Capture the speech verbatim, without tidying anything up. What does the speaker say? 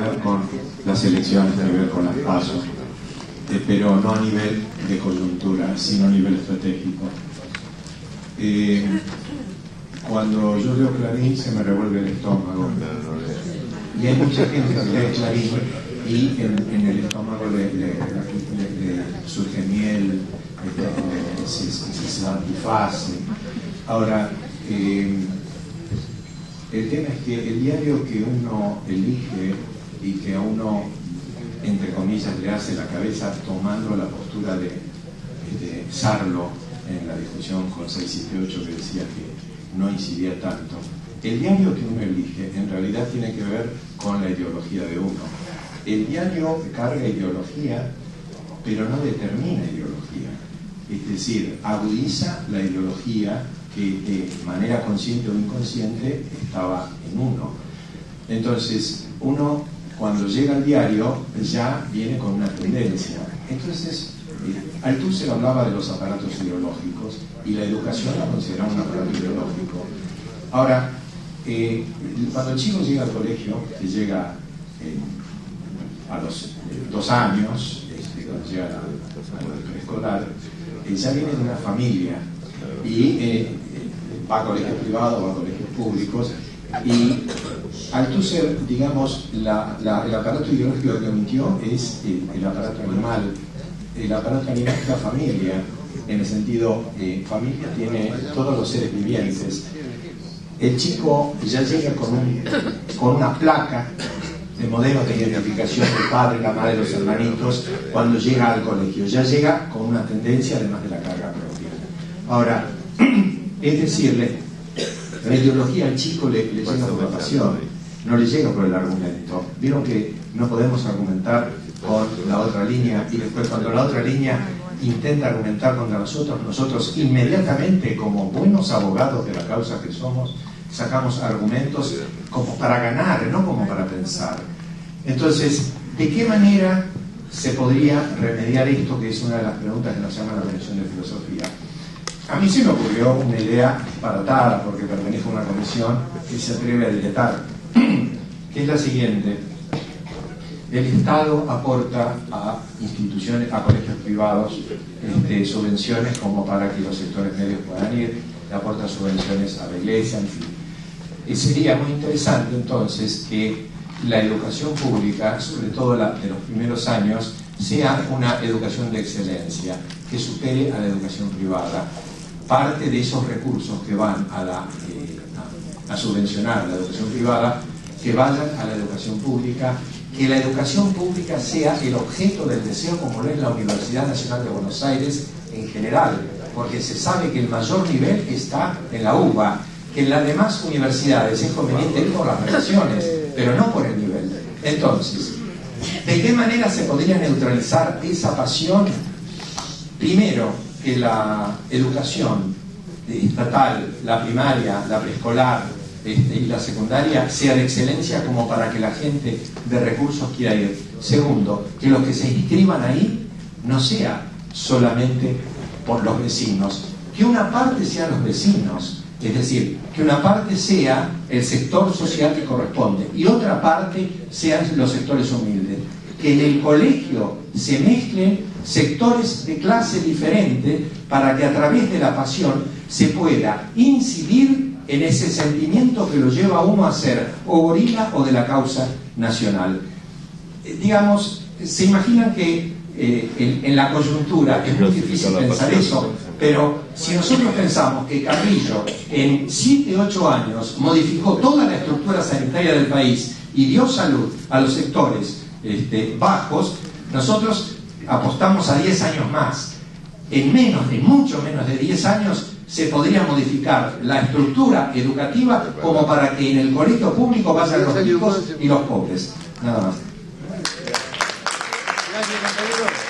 ver con las elecciones, tiene que ver con las pasos, eh, pero no a nivel de coyuntura, sino a nivel estratégico. Eh, cuando yo leo Clarín se me revuelve el estómago, y hay mucha gente que lee Clarín y en, en el estómago le, le, le, le surge miel, le, se, se, se satisface. Ahora, eh, el tema es que el diario que uno elige y que a uno, entre comillas, le hace la cabeza tomando la postura de, de Sarlo en la discusión con seiscientos setenta y ocho, que decía que no incidía tanto, el diario que uno elige en realidad tiene que ver con la ideología de uno. El diario carga ideología, pero no determina ideología. Es decir, agudiza la ideología que de manera consciente o inconsciente estaba en uno. Entonces, uno cuando llega al diario ya viene con una tendencia. Entonces, eh, Althusser hablaba de los aparatos ideológicos y la educación la consideraba un aparato ideológico. Ahora, eh, cuando el chico llega al colegio, que llega eh, a los eh, dos años, este, cuando llega al preescolar, eh, ya viene de una familia y eh, va a colegios privados, va a colegios públicos, y Althusser, digamos, la, la, el aparato ideológico que omitió es el, el aparato animal. El aparato animal es la familia, en el sentido, eh, familia tiene todos los seres vivientes. El chico ya llega con, un, con una placa de modelo de identificación del padre, la madre, los hermanitos, cuando llega al colegio. Ya llega con una tendencia además de la carga propia. Ahora, es decirle, la ideología al chico le, le llega por la pasión, no le llega por el argumento. Vieron que no podemos argumentar con la otra línea y después cuando la otra línea intenta argumentar contra nosotros, nosotros inmediatamente, como buenos abogados de la causa que somos, sacamos argumentos como para ganar, no como para pensar. Entonces, ¿de qué manera se podría remediar esto, que es una de las preguntas que nos llama la atención de filosofía? A mí se me ocurrió una idea disparatada, porque pertenezco a una comisión que se atreve a diletar, que es la siguiente. El Estado aporta a instituciones, a colegios privados, este, subvenciones como para que los sectores medios puedan ir, le aporta subvenciones a la iglesia, en fin. Y sería muy interesante entonces que la educación pública, sobre todo la de los primeros años, sea una educación de excelencia, que supere a la educación privada. Parte de esos recursos que van a, la, eh, a, a subvencionar la educación privada, que vayan a la educación pública, que la educación pública sea el objeto del deseo, como lo es la Universidad Nacional de Buenos Aires en general, porque se sabe que el mayor nivel está en la U B A, que en las demás universidades es conveniente ir por las relaciones, pero no por el nivel. Entonces, ¿de qué manera se podría neutralizar esa pasión? Primero, que la educación estatal, la primaria, la preescolar este, y la secundaria sea de excelencia como para que la gente de recursos quiera ir. Segundo, que los que se inscriban ahí no sea solamente por los vecinos, que una parte sean los vecinos, es decir, que una parte sea el sector social que corresponde y otra parte sean los sectores humildes. Que en el colegio se mezclen sectores de clase diferente para que a través de la pasión se pueda incidir en ese sentimiento que lo lleva a uno a ser o gorila o de la causa nacional. Eh, digamos, se imaginan que eh, en, en la coyuntura es muy difícil pensar eso, pero si nosotros pensamos que Carrillo en siete u ocho años modificó toda la estructura sanitaria del país y dio salud a los sectores Este, bajos, nosotros apostamos a diez años más. En menos de, mucho menos de diez años se podría modificar la estructura educativa como para que en el colegio público vayan los ricos y los pobres. Nada más. Gracias, compañero.